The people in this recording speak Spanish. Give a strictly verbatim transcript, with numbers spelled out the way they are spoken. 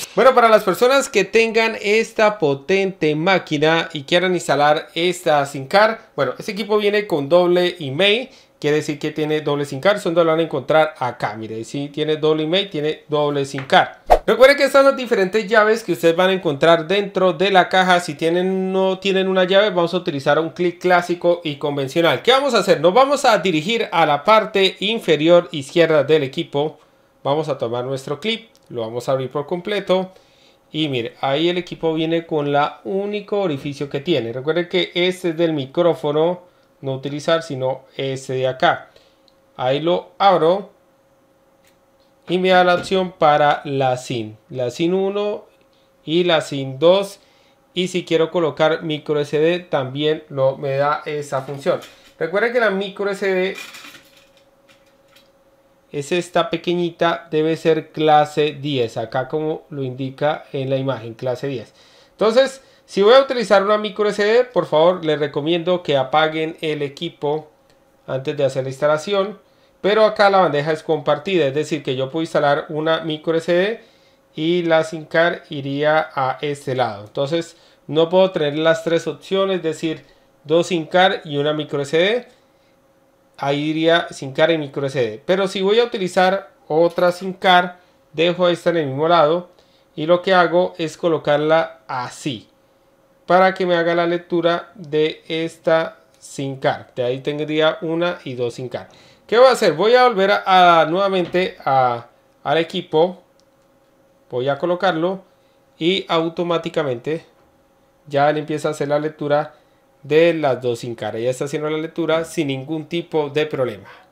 Bueno, para las personas que tengan esta potente máquina y quieran instalar esta SIM card, bueno, este equipo viene con doble email, quiere decir que tiene doble SIM card, son donde lo van a encontrar acá, mire, si tiene doble email, tiene doble SIM card. Recuerden que estas son las diferentes llaves que ustedes van a encontrar dentro de la caja. Si tienen no tienen una llave, vamos a utilizar un clic clásico y convencional. ¿Qué vamos a hacer? Nos vamos a dirigir a la parte inferior izquierda del equipo. Vamos a tomar nuestro clip, lo vamos a abrir por completo. Y mire, ahí el equipo viene con la único orificio que tiene. Recuerden que este es del micrófono, no utilizar sino este de acá. Ahí lo abro. Y me da la opción para la SIM, la SIM uno y la SIM dos. Y si quiero colocar micro S D también lo, me da esa función. Recuerden que la micro S D es esta pequeñita, debe ser clase diez. Acá como lo indica en la imagen, clase diez. Entonces, si voy a utilizar una micro S D, por favor les recomiendo que apaguen el equipo antes de hacer la instalación. Pero acá la bandeja es compartida, es decir que yo puedo instalar una micro S D y la SIM card iría a este lado. Entonces no puedo tener las tres opciones, es decir, dos SIM card y una micro S D. Ahí iría SIM card y micro S D. Pero si voy a utilizar otra SIM card, dejo esta en el mismo lado y lo que hago es colocarla así para que me haga la lectura de esta SIM card. De ahí tendría una y dos SIM card. ¿Qué voy a hacer? Voy a volver a, a nuevamente a, al equipo. Voy a colocarlo y automáticamente ya le empieza a hacer la lectura de las dos SIM card. Ya está haciendo la lectura sin ningún tipo de problema.